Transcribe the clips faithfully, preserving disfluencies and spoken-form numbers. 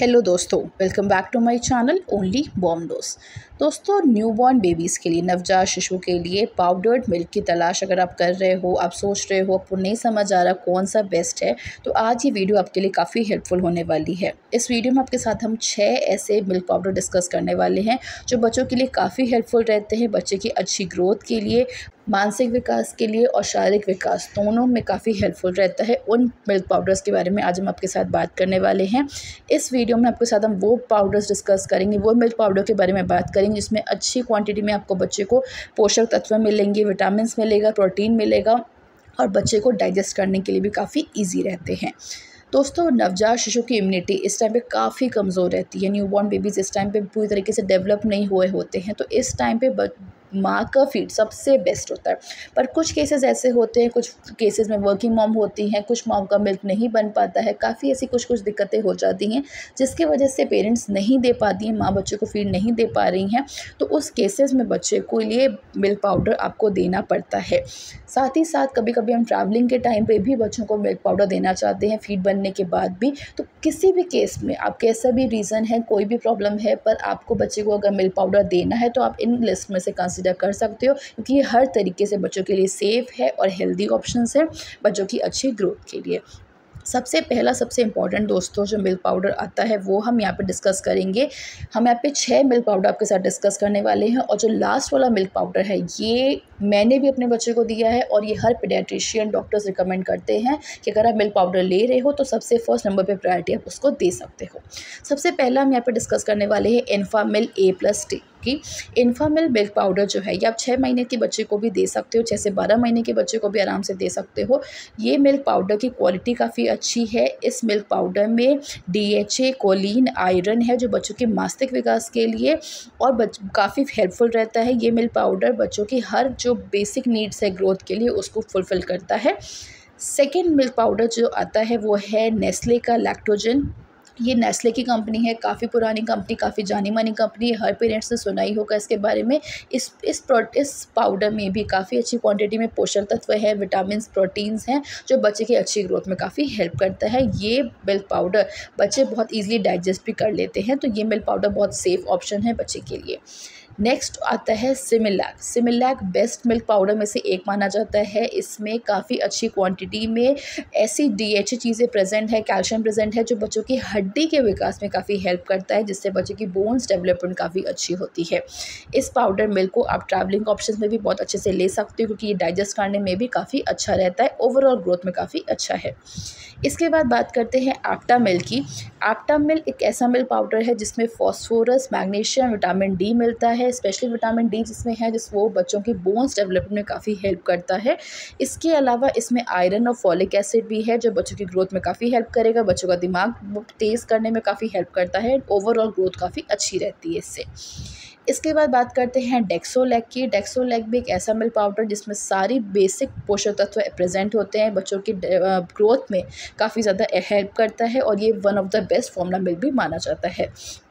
Hello दोस्तों, welcome back to my channel only बॉम डोज। दोस्तों, न्यूबॉर्न बेबीज़ के लिए, नवजात शिशु के लिए पाउडर्ड मिल्क की तलाश अगर आप कर रहे हो, आप सोच रहे हो, आपको नहीं समझ आ रहा कौन सा बेस्ट है, तो आज ये वीडियो आपके लिए काफ़ी हेल्पफुल होने वाली है। इस वीडियो में आपके साथ हम छः ऐसे मिल्क पाउडर डिस्कस करने वाले हैं जो बच्चों के लिए काफ़ी हेल्पफुल रहते हैं, बच्चे की अच्छी ग्रोथ के लिए, मानसिक विकास के लिए और शारीरिक विकास दोनों में काफ़ी हेल्पफुल रहता है। उन मिल्क पाउडर्स के बारे में आज हम आपके साथ बात करने वाले हैं। इस वीडियो में आपके साथ हम वो पाउडर्स डिस्कस करेंगे, वो मिल्क पाउडर के बारे में बात करेंगे जिसमें अच्छी क्वांटिटी में आपको बच्चे को पोषक तत्व मिलेंगे, विटामिन्स मिलेगा, प्रोटीन मिलेगा और बच्चे को डाइजेस्ट करने के लिए भी काफ़ी ईजी रहते हैं। दोस्तों, नवजात शिशु की इम्यूनिटी इस टाइम पे काफ़ी कमज़ोर रहती है। न्यूबॉर्न बेबीज़ इस टाइम पे पूरी तरीके से डेवलप नहीं हुए होते हैं, तो इस टाइम पे माँ का फीड सबसे बेस्ट होता है। पर कुछ केसेस ऐसे होते हैं, कुछ केसेस में वर्किंग मॉम होती हैं, कुछ मॉम का मिल्क नहीं बन पाता है, काफ़ी ऐसी कुछ कुछ दिक्कतें हो जाती हैं जिसकी वजह से पेरेंट्स नहीं दे पाती हैं, माँ बच्चे को फीड नहीं दे पा रही हैं। तो उस केसेस में बच्चे को लिए मिल्क पाउडर आपको देना पड़ता है। साथ ही साथ कभी कभी हम ट्रैवलिंग के टाइम पे भी बच्चों को मिल्क पाउडर देना चाहते हैं फीड बनने के बाद भी। तो किसी भी केस में आप कैसा भी रीज़न है, कोई भी प्रॉब्लम है, पर आपको बच्चे को अगर मिल्क पाउडर देना है तो आप इन लिस्ट में से कंसिडर कर सकते हो, क्योंकि ये हर तरीके से बच्चों के लिए सेफ़ है और हेल्दी ऑप्शंस है बच्चों की अच्छी ग्रोथ के लिए। सबसे पहला सबसे इम्पॉर्टेंट दोस्तों जो मिल्क पाउडर आता है वो हम यहाँ पे डिस्कस करेंगे। हम यहाँ पे छः मिल्क पाउडर आपके साथ डिस्कस करने वाले हैं और जो लास्ट वाला मिल्क पाउडर है ये मैंने भी अपने बच्चे को दिया है और ये हर पीडियाट्रिशियन डॉक्टर्स रिकमेंड करते हैं कि अगर आप मिल्क पाउडर ले रहे हो तो सबसे फर्स्ट नंबर पे प्रायोरिटी आप उसको दे सकते हो। सबसे पहला हम यहाँ पे डिस्कस करने वाले हैं इन्फामिल ए प्लस टी की। इन्फामिल मिल्क पाउडर जो है ये आप छः महीने के बच्चे को भी दे सकते हो, छः से बारह महीने के बच्चे को भी आराम से दे सकते हो। ये मिल्क पाउडर की क्वालिटी काफ़ी अच्छी है। इस मिल्क पाउडर में D H A, choline, iron है जो बच्चों के मानसिक विकास के लिए और बच काफ़ी हेल्पफुल रहता है। ये मिल्क पाउडर बच्चों की हर जो बेसिक नीड्स है ग्रोथ के लिए उसको फुलफ़िल करता है। सेकेंड मिल्क पाउडर जो आता है वो है नेस्ले का लैक्टोजन। ये नेस्ले की कंपनी है, काफ़ी पुरानी कंपनी, काफ़ी जानी मानी कंपनी है, हर पेरेंट्स ने सुना ही होगा इसके बारे में। इस इस प्रो इस पाउडर में भी काफ़ी अच्छी क्वांटिटी में पोषक तत्व है, विटामिन्स, प्रोटीन्स हैं जो बच्चे की अच्छी ग्रोथ में काफ़ी हेल्प करता है। ये मिल्क पाउडर बच्चे बहुत ईजिली डाइजेस्ट भी कर लेते हैं, तो ये मिल्क पाउडर बहुत सेफ़ ऑप्शन है बच्चे के लिए। नेक्स्ट आता है Similac. Similac best milk powder में से एक माना जाता है। इसमें काफ़ी अच्छी क्वांटिटी में ऐसी डी एच ए चीज़ें प्रेजेंट है, कैल्शियम प्रेजेंट है जो बच्चों की हड्डी के विकास में काफ़ी हेल्प करता है, जिससे बच्चे की बोन्स डेवलपमेंट काफ़ी अच्छी होती है। इस पाउडर मिल्क को आप ट्रैवलिंग ऑप्शन में भी बहुत अच्छे से ले सकते हो क्योंकि ये डाइजेस्ट करने में भी काफ़ी अच्छा रहता है, ओवरऑल ग्रोथ में काफ़ी अच्छा है। इसके बाद बात करते हैं एप्टा मिल्क की। एप्टा मिल्क एक ऐसा मिल्क पाउडर है जिसमें फॉस्फोरस, मैग्नीशियम, विटामिन डी मिलता है। स्पेशली विटामिन डी जिसमें है जिस वो बच्चों की बोन्स डेवलपमेंट में काफ़ी हेल्प करता है। इसके अलावा इसमें आयरन और फॉलिक एसिड भी है जो बच्चों की ग्रोथ में काफ़ी हेल्प करेगा, बच्चों का दिमाग तेज़ करने में काफ़ी हेल्प करता है, ओवरऑल ग्रोथ काफ़ी अच्छी रहती है इससे। इसके बाद बात करते हैं डेक्सोलैक की। डेक्सोलैक भी एक ऐसा मिल्क पाउडर जिसमें सारी बेसिक पोषक तत्व प्रेजेंट होते हैं, बच्चों की ग्रोथ में काफ़ी ज़्यादा हेल्प करता है और ये one of the best formula milk भी माना जाता है।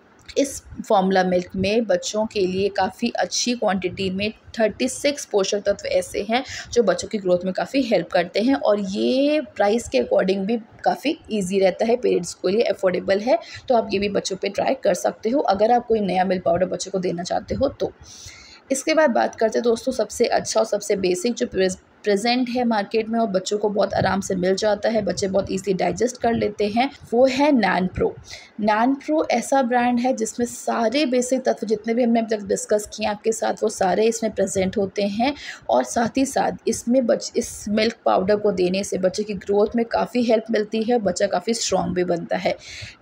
इस फॉर्मूला मिल्क में बच्चों के लिए काफ़ी अच्छी क्वांटिटी में छत्तीस पोषक तत्व ऐसे हैं जो बच्चों की ग्रोथ में काफ़ी हेल्प करते हैं और ये प्राइस के अकॉर्डिंग भी काफ़ी इजी रहता है, पेरेंट्स के लिए अफोर्डेबल है, तो आप ये भी बच्चों पे ट्राई कर सकते हो अगर आप कोई नया मिल्क पाउडर बच्चों को देना चाहते हो तो। इसके बाद बात करते हैं दोस्तों सबसे अच्छा और सबसे बेसिक जो प्रेजेंट है मार्केट में और बच्चों को बहुत आराम से मिल जाता है, बच्चे बहुत इजीली डाइजेस्ट कर लेते हैं, वो है नैन प्रो। नैन प्रो ऐसा ब्रांड है जिसमें सारे बेसिक तत्व जितने भी हमने अब तक डिस्कस किए आपके साथ वो सारे इसमें प्रेजेंट होते हैं और साथ ही साथ इसमें बच इस मिल्क पाउडर को देने से बच्चे की ग्रोथ में काफ़ी हेल्प मिलती है, बच्चा काफ़ी स्ट्रॉन्ग भी बनता है।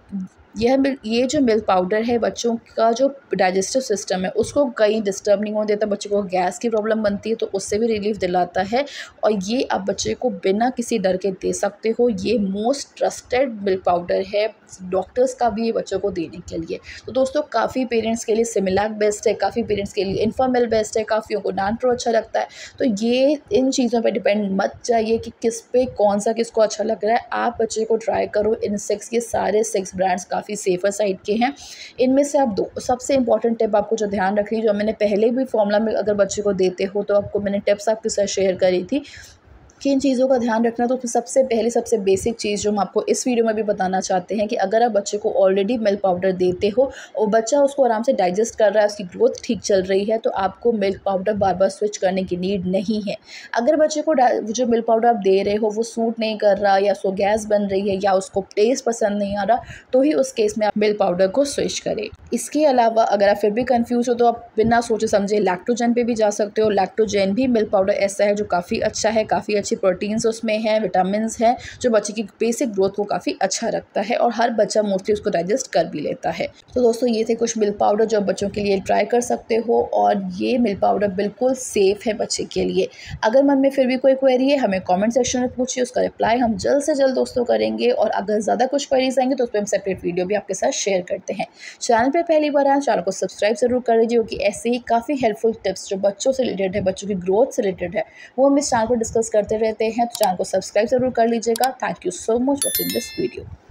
यह ये जो मिल्क पाउडर है बच्चों का जो डाइजेस्टिव सिस्टम है उसको कहीं डिस्टर्ब नहीं होने देता, बच्चों को गैस की प्रॉब्लम बनती है तो उससे भी रिलीफ दिलाता है और ये आप बच्चे को बिना किसी डर के दे सकते हो। ये मोस्ट ट्रस्टेड मिल्क पाउडर है डॉक्टर्स का भी ये बच्चों को देने के लिए। तो दोस्तों काफ़ी पेरेंट्स के लिए सिमिलैक बेस्ट है, काफ़ी पेरेंट्स के लिए इन्फामिल बेस्ट है, काफ़ियों को नैन प्रो अच्छा लगता है। तो ये इन चीज़ों पर डिपेंड मत जाइए कि किस पे कौन सा किसको अच्छा लग रहा है, आप बच्चे को ट्राई करो। इन सिक्स ये सारे सिक्स ब्रांड्स काफ़ी सेफर साइड के हैं। इनमें से आप दो सबसे इंपॉर्टेंट टिप आपको जो ध्यान रखनी, जो मैंने पहले भी फॉर्मूला में अगर बच्चे को देते हो तो आपको मैंने टिप्स आपके साथ शेयर करी थी, किन चीज़ों का ध्यान रखना, तो सबसे पहले सबसे बेसिक चीज़ जो हम आपको इस वीडियो में भी बताना चाहते हैं कि अगर आप बच्चे को ऑलरेडी मिल्क पाउडर देते हो और बच्चा उसको आराम से डाइजेस्ट कर रहा है, उसकी ग्रोथ ठीक चल रही है, तो आपको मिल्क पाउडर बार बार स्विच करने की नीड नहीं है। अगर बच्चे को जो मिल्क पाउडर आप दे रहे हो वो सूट नहीं कर रहा, या उसको गैस बन रही है, या उसको टेस्ट पसंद नहीं आ रहा, तो ही उस केस में आप मिल्क पाउडर को स्विच करें। इसके अलावा अगर आप फिर भी कंफ्यूज हो तो आप बिना सोचे समझे लैक्टोजेन पे भी जा सकते हो। लैक्टोजेन भी मिल्क पाउडर ऐसा है जो काफ़ी अच्छा है, काफ़ी अच्छी प्रोटीन्स उसमें हैं, विटामिन्स हैं, जो बच्चे की बेसिक ग्रोथ को काफ़ी अच्छा रखता है और हर बच्चा मोस्टली उसको डाइजेस्ट कर भी लेता है। तो दोस्तों ये थे कुछ मिल्क पाउडर जो बच्चों के लिए ट्राई कर सकते हो, और ये मिल्क पाउडर बिल्कुल सेफ़ है बच्चे के लिए। अगर मन में फिर भी कोई क्वेरी है हमें कॉमेंट सेक्शन में पूछिए, उसका रिप्लाई हम जल्द से जल्द दोस्तों करेंगे, और अगर ज़्यादा कुछ क्वेरीज आएंगे तो उस पर हम सेपरेट वीडियो भी आपके साथ शेयर करते हैं। चैनल पर पहली बार आए चैनल को सब्सक्राइब जरूर कर लीजिए, क्योंकि ऐसे ही काफ़ी हेल्पफुल टिप्स जो बच्चों से रिलेटेड है, बच्चों की ग्रोथ से रिलेटेड है, वो हम इस चैनल पर डिस्कस करते रहते हैं। तो चैनल को सब्सक्राइब जरूर कर लीजिएगा। Thank you so much watching this video.